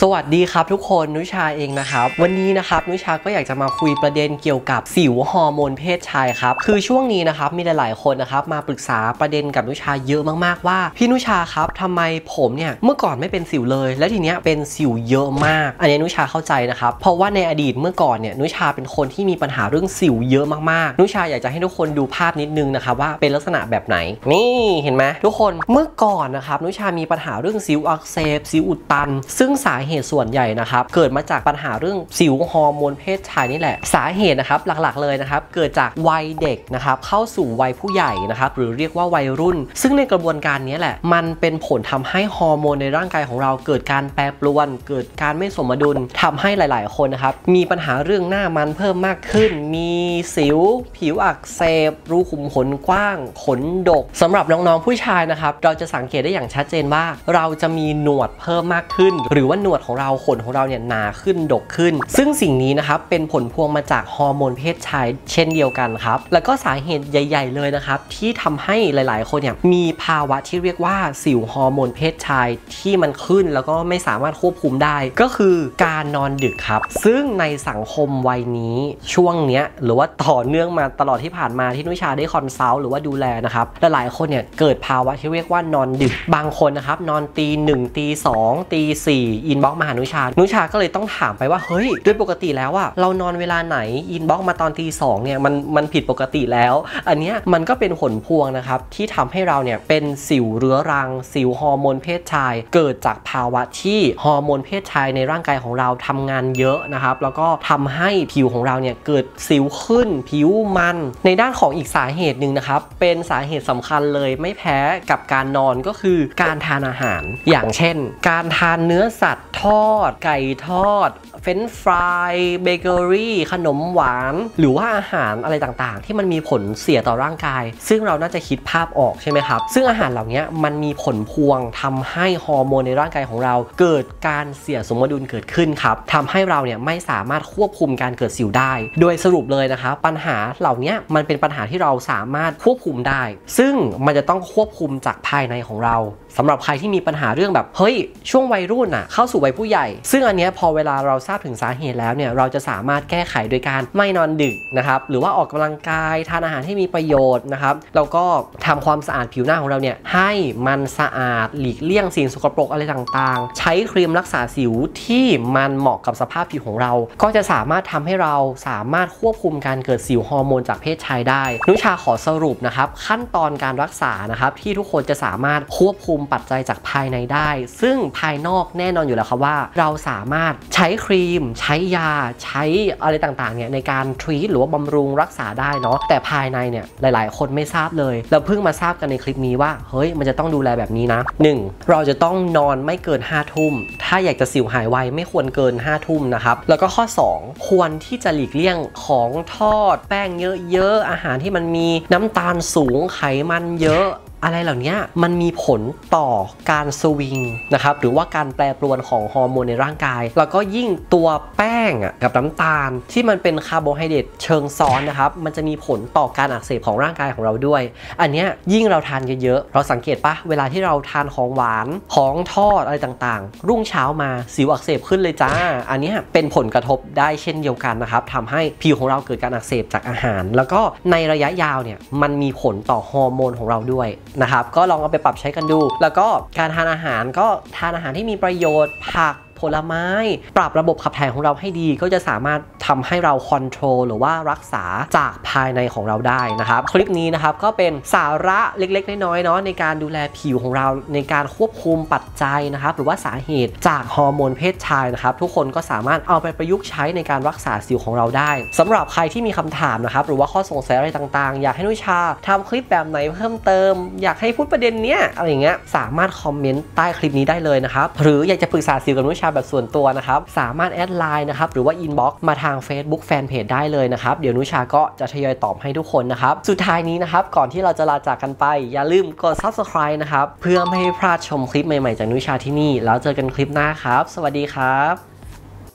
สวัสดีครับทุกคนนุชาเองนะครับวันนี้นะครับนุชาก็อยากจะมาคุยประเด็นเกี่ยวกับสิวฮอร์โมนเพศชายครับคือช่วงนี้นะครับมีหลายๆคนนะครับมาปรึกษาประเด็นกับนุชาเยอะมากๆว่าพี่นุชาครับทำไมผมเนี่ยเมื่อก่อนไม่เป็นสิวเลยและทีเนี้ยเป็นสิวเยอะมากอันนี้นุชาเข้าใจนะครับเพราะว่าในอดีตเมื่อก่อนเนี่ยนุชาเป็นคนที่มีปัญหาเรื่องสิวเยอะมากๆนุชาอยากจะให้ทุกคนดูภาพนิดนึงนะครับว่าเป็นลักษณะแบบไหนนี่เห็นไหมทุกคนเมื่อก่อนนะครับนุชามีปัญหาเรื่องสิวอักเสบสิวอุดตันซึ่งสาเหตุส่วนใหญ่นะครับเกิดมาจากปัญหาเรื่องสิวฮอร์โมนเพศชายนี่แหละสาเหตุนะครับหลักๆเลยนะครับเกิดจากวัยเด็กนะครับเข้าสู่วัยผู้ใหญ่นะครับหรือเรียกว่าวัยรุ่นซึ่งในกระบวนการนี้แหละมันเป็นผลทำให้ฮอร์โมนในร่างกายของเราเกิดการแปรปรวนเกิดการไม่สมดุลทำให้หลายๆคนนะครับมีปัญหาเรื่องหน้ามันเพิ่มมากขึ้นมีสิวผิวอักเสบรูขุมขนกว้างขนดกสำหรับน้องๆผู้ชายนะครับเราจะสังเกตได้อย่างชัดเจนว่าเราจะมีหนวดเพิ่มมากขึ้นหรือว่าหนวดของเราขนของเราเนี่ยหนาขึ้นดกขึ้นซึ่งสิ่งนี้นะครับเป็นผลพวงมาจากฮอร์โมนเพศชายเช่นเดียวกันครับแล้วก็สาเหตุใหญ่ๆเลยนะครับที่ทำให้หลายๆคนเนี่ยมีภาวะที่เรียกว่าสิวฮอร์โมนเพศชายที่มันขึ้นแล้วก็ไม่สามารถควบคุมได้ก็คือการนอนดึกครับซึ่งในสังคมวัยนี้ช่วงเนี้ยหรือว่าต่อเนื่องมาตลอดที่ผ่านมาที่นุชาได้คอนซัลท์หรือว่าดูแลนะครับหลายๆคนเนี่ยเกิดภาวะที่เรียกว่านอนดึกบางคนนะครับนอนตี 1 ตี 2 ตี 4อินบ็อกซ์มาหานุชาก็เลยต้องถามไปว่าเฮ้ยโดยปกติแล้วอะเรานอนเวลาไหนอินบ็อกซ์มาตอนตี 2เนี่ยมันผิดปกติแล้วอันเนี้ยมันก็เป็นผลพวงนะครับที่ทำให้เราเนี่ยเป็นสิวเรื้อรังสิวฮอร์โมนเพศชายเกิดจากภาวะที่ฮอร์โมนเพศชายในร่างกายของเราทำงานเยอะนะครับแล้วก็ทำให้ผิวของเราเนี่ยเกิดสิวขึ้นผิวมันในด้านของอีกสาเหตุหนึ่งนะครับเป็นสาเหตุสำคัญเลยไม่แพ้กับการนอนก็คือการทานอาหารอย่างเช่นการทานเนื้อสัตว์ทอดไก่ทอดเฟรนช์ฟรายเบเกอรี่ขนมหวานหรือว่าอาหารอะไรต่างๆที่มันมีผลเสียต่อร่างกายซึ่งเราน่าจะคิดภาพออกใช่ไหมครับซึ่งอาหารเหล่านี้มันมีผลพวงทำให้ฮอร์โมนในร่างกายของเราเกิดการเสียสมดุลเกิดขึ้นครับทำให้เราเนี่ยไม่สามารถควบคุมการเกิดสิวได้โดยสรุปเลยนะครับปัญหาเหล่านี้มันเป็นปัญหาที่เราสามารถควบคุมได้ซึ่งมันจะต้องควบคุมจากภายในของเราสำหรับใครที่มีปัญหาเรื่องแบบเฮ้ยช่วงวัยรุ่นน่ะเข้าสู่วัยผู้ใหญ่ซึ่งอันเนี้ยพอเวลาเราทราบถึงสาเหตุแล้วเนี่ยเราจะสามารถแก้ไขโดยการไม่นอนดึกนะครับหรือว่าออกกำลังกายทานอาหารที่มีประโยชน์นะครับแล้วก็ทำความสะอาดผิวหน้าของเราเนี่ยให้มันสะอาดหลีกเลี่ยงสิ่งสกปรกอะไรต่างๆใช้ครีมรักษาสิวที่มันเหมาะกับสภาพผิวของเราก็จะสามารถทำให้เราสามารถควบคุมการเกิดสิวฮอร์โมนจากเพศชายได้นุชาขอสรุปนะครับขั้นตอนการรักษานะครับที่ทุกคนจะสามารถควบคุมปัจจัยจากภายในได้ซึ่งภายนอกแน่นอนอยู่แล้วครับว่าเราสามารถใช้ครีมใช้ยาใช้อะไรต่างๆเนี่ยในการทรีตหรือว่าบำรุงรักษาได้เนาะแต่ภายในเนี่ยหลายๆคนไม่ทราบเลยเราเพิ่งมาทราบกันในคลิปนี้ว่าเฮ้ยมันจะต้องดูแลแบบนี้นะ 1. เราจะต้องนอนไม่เกิน5 ทุ่มถ้าอยากจะสิวหายไวไม่ควรเกิน5 ทุ่มนะครับแล้วก็ข้อ 2 ควรที่จะหลีกเลี่ยงของทอดแป้งเยอะๆอาหารที่มันมีน้ำตาลสูงไขมันเยอะอะไรเหล่านี้มันมีผลต่อการสวิงนะครับหรือว่าการแปรปรวนของฮอร์โมนในร่างกายแล้วก็ยิ่งตัวแป้งกับน้ำตาลที่มันเป็นคาร์โบไฮเดรตเชิงซ้อนนะครับมันจะมีผลต่อการอักเสบของร่างกายของเราด้วยอันนี้ยิ่งเราทานเยอะๆเราสังเกตปะเวลาที่เราทานของหวานของทอดอะไรต่างๆรุ่งเช้ามาสิวอักเสบขึ้นเลยจ้าอันนี้เป็นผลกระทบได้เช่นเดียวกันนะครับทำให้ผิวของเราเกิดการอักเสบจากอาหารแล้วก็ในระยะยาวเนี่ยมันมีผลต่อฮอร์โมนของเราด้วยนะครับก็ลองเอาไปปรับใช้กันดูแล้วก็การทานอาหารก็ทานอาหารที่มีประโยชน์ผักผลไม้ปรับระบบขับถ่ายของเราให้ดีก็จะสามารถทำให้เราคอนโทรลหรือว่ารักษาจากภายในของเราได้นะครับคลิปนี้นะครับก็เป็นสาระเล็กๆน้อยๆเนาะในการดูแลผิวของเราในการควบคุมปัจจัยนะครับหรือว่าสาเหตุจากฮอร์โมนเพศชายนะครับทุกคนก็สามารถเอาไปประยุกต์ใช้ในการรักษาสิวของเราได้สำหรับใครที่มีคำถามนะครับหรือว่าข้อสงสัยอะไรต่างๆอยากให้นุชาทำคลิปแบบไหนเพิ่มเติมอยากให้พูดประเด็นเนี้ยอะไรอย่างเงี้ยสามารถคอมเมนต์ใต้คลิปนี้ได้เลยนะครับหรืออยากจะปรึกษาสิวกับนุชาแบบส่วนตัวนะครับสามารถแอดไลน์นะครับหรือว่าอินบ็อกซ์มาทาง Facebook Fanpage ได้เลยนะครับเดี๋ยวนุชาก็จะทยอยตอบให้ทุกคนนะครับสุดท้ายนี้นะครับก่อนที่เราจะลาจากกันไปอย่าลืมกด Subscribe นะครับเพื่อไม่ให้พลาดชมคลิปใหม่ๆจากนุชาที่นี่แล้วเจอกันคลิปหน้าครับสวัสดีครับ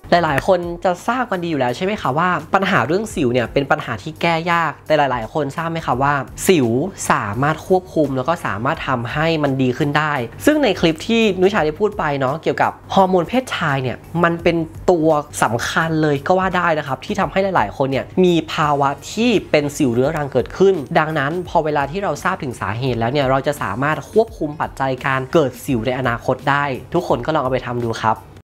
หลายๆคนจะทราบกันดีอยู่แล้วใช่ไหมคะว่าปัญหาเรื่องสิวเนี่ยเป็นปัญหาที่แก้ยากแต่หลายๆคนทราบไหมคะว่าสิวสามารถควบคุมแล้วก็สามารถทำให้มันดีขึ้นได้ซึ่งในคลิปที่นุชาได้พูดไปเนาะเกี่ยวกับฮอร์โมนเพศชายเนี่ยมันเป็นตัวสำคัญเลยก็ว่าได้นะครับที่ทำให้หลายๆคนเนี่ยมีภาวะที่เป็นสิวเรื้อรังเกิดขึ้นดังนั้นพอเวลาที่เราทราบถึงสาเหตุแล้วเนี่ยเราจะสามารถควบคุมปัจจัยการเกิดสิวในอนาคตได้ทุกคนก็ลองเอาไปทำดูครับ